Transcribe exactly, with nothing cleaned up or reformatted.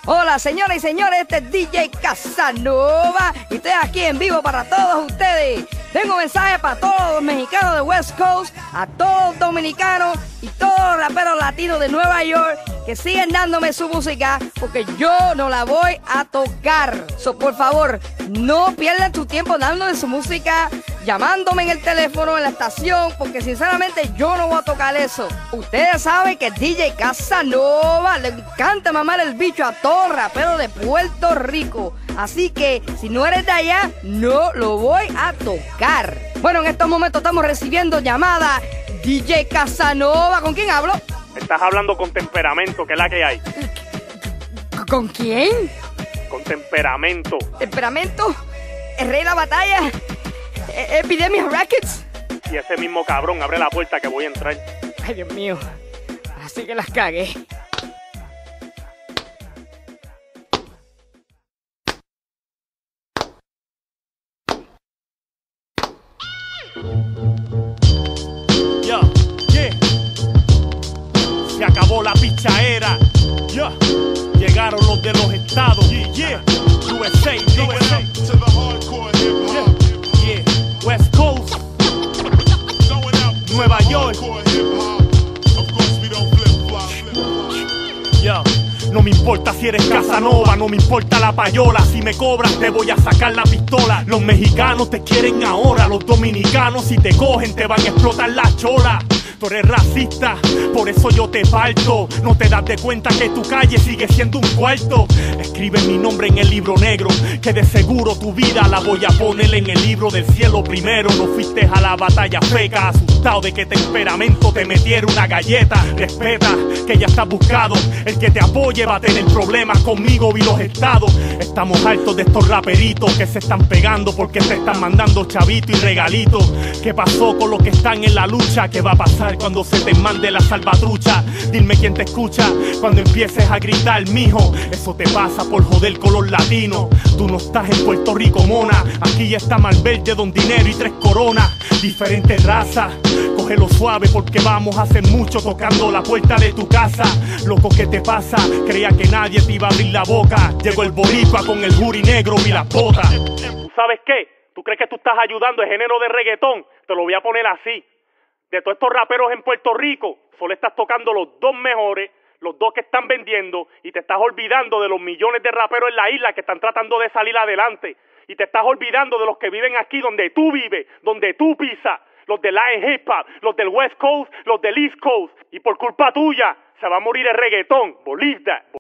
Hola, señoras y señores, este es D J Casanova y estoy aquí en vivo para todos ustedes. Tengo un mensaje para todos los mexicanos de West Coast, a todos los dominicanos y todos los raperos latinos de Nueva York que siguen dándome su música porque yo no la voy a tocar. So, por favor, no pierdan tu tiempo dándome su música, llamándome en el teléfono, en la estación, porque sinceramente yo no voy a tocar eso. Ustedes saben que D J Casanova le encanta mamar el bicho a todos raperos de Puerto Rico. Así que si no eres de allá, no lo voy a tocar. Bueno, en estos momentos estamos recibiendo llamadas. D J Casanova, ¿con quién hablo? Estás hablando con Temperamento, que es la que hay. ¿Con quién? Con Temperamento. ¿Temperamento? ¿El rey de la batalla? ¿E- ¿Epidemia Records? Y ese mismo cabrón, abre la puerta que voy a entrar. Ay, Dios mío. Así que las cagué. Yeah, yeah. Se acabó la pichaera. Yeah. Llegaron los de los estados. Yeah, yeah. U S A, U S A. To the hardcore hip hop. Yeah, yeah. West Coast. Going out to Nueva the York. hardcore hip hop. Of course we don't flip flop. Flip flop. Yeah. No me importa si eres Casanova, no me importa la payola. Si me cobras te voy a sacar la pistola. Los mexicanos te quieren ahora, los dominicanos si te cogen te van a explotar la chola. Tú eres racista, por eso yo te parto. No te das de cuenta que tu calle sigue siendo un cuarto. Escribe mi nombre en el libro negro, que de seguro tu vida la voy a poner en el libro del cielo primero. No fuiste a la batalla feca, asustado de que Temperamento te metiera una galleta. Respeta que ya estás buscado, el que te apoye va a tener problemas conmigo y los estados. Estamos hartos de estos raperitos que se están pegando porque te están mandando chavitos y regalitos. ¿Qué pasó con los que están en la lucha? ¿Qué va a pasar cuando se te mande la salvatrucha? Dime quién te escucha cuando empieces a gritar, mijo. Eso te pasa por joder con los latinos. Tú no estás en Puerto Rico, mona. Aquí está Malverde, Don Dinero y Tres Coronas. Diferentes razas, cógelo suave porque vamos a hacer mucho tocando la puerta de tu casa. Loco, ¿qué te pasa? Creía que nadie te iba a abrir la boca. Llegó el boricua con el jury negro y las botas. ¿Tú sabes qué? ¿Tú crees que tú estás ayudando el género de reggaetón? Te lo voy a poner así. De todos estos raperos en Puerto Rico, solo estás tocando los dos mejores, los dos que están vendiendo, y te estás olvidando de los millones de raperos en la isla que están tratando de salir adelante. Y te estás olvidando de los que viven aquí donde tú vives, donde tú pisas, los del Latin Hip Hop, los del West Coast, los del East Coast. Y por culpa tuya, se va a morir el reggaetón. Believe that.